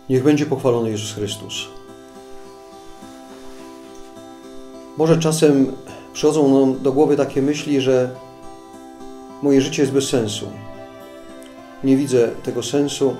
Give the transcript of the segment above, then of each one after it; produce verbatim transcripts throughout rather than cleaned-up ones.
Niech będzie pochwalony Jezus Chrystus. Może czasem przychodzą nam do głowy takie myśli, że moje życie jest bez sensu. Nie widzę tego sensu.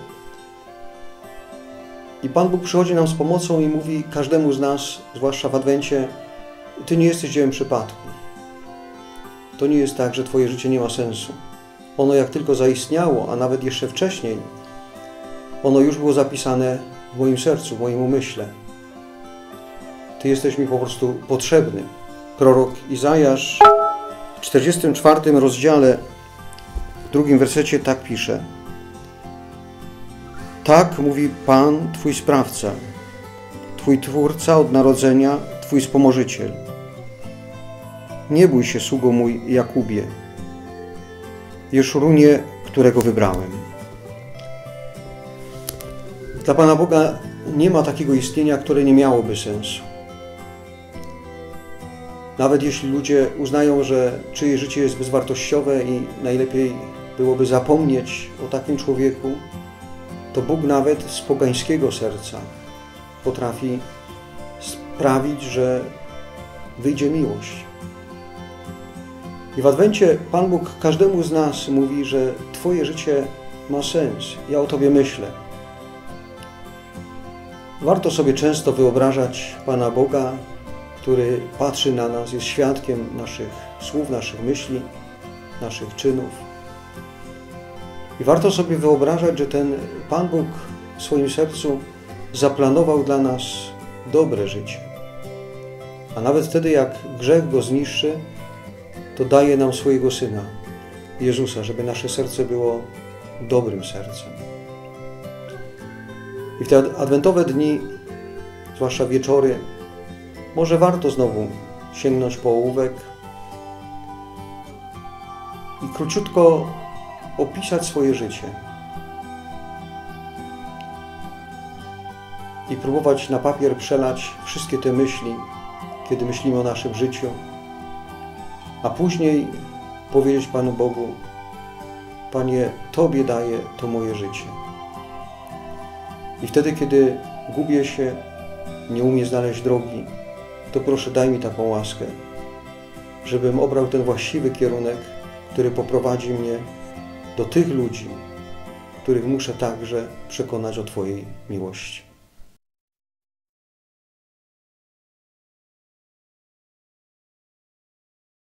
I Pan Bóg przychodzi nam z pomocą i mówi każdemu z nas, zwłaszcza w Adwencie: Ty nie jesteś dziełem przypadku. To nie jest tak, że Twoje życie nie ma sensu. Ono jak tylko zaistniało, a nawet jeszcze wcześniej, ono już było zapisane w moim sercu, w moim umyśle. Ty jesteś mi po prostu potrzebny. Prorok Izajasz w czterdziestym czwartym rozdziale, w drugim wersecie tak pisze: Tak mówi Pan, Twój Sprawca, Twój Twórca od narodzenia, Twój Wspomożyciel. Nie bój się, sługo mój Jakubie, Jeszurunie, którego wybrałem. Dla Pana Boga nie ma takiego istnienia, które nie miałoby sensu. Nawet jeśli ludzie uznają, że czyjeś życie jest bezwartościowe i najlepiej byłoby zapomnieć o takim człowieku, to Bóg nawet z pogańskiego serca potrafi sprawić, że wyjdzie miłość. I w Adwencie Pan Bóg każdemu z nas mówi, że Twoje życie ma sens. Ja o Tobie myślę. Warto sobie często wyobrażać Pana Boga, który patrzy na nas, jest świadkiem naszych słów, naszych myśli, naszych czynów. I warto sobie wyobrażać, że ten Pan Bóg w swoim sercu zaplanował dla nas dobre życie. A nawet wtedy, jak grzech go zniszczy, to daje nam swojego Syna, Jezusa, żeby nasze serce było dobrym sercem. I w te adwentowe dni, zwłaszcza wieczory, może warto znowu sięgnąć po ołówek i króciutko opisać swoje życie. I próbować na papier przelać wszystkie te myśli, kiedy myślimy o naszym życiu, a później powiedzieć Panu Bogu: Panie, Tobie daję to moje życie. I wtedy, kiedy gubię się, nie umiem znaleźć drogi, to proszę, daj mi taką łaskę, żebym obrał ten właściwy kierunek, który poprowadzi mnie do tych ludzi, których muszę także przekonać o Twojej miłości.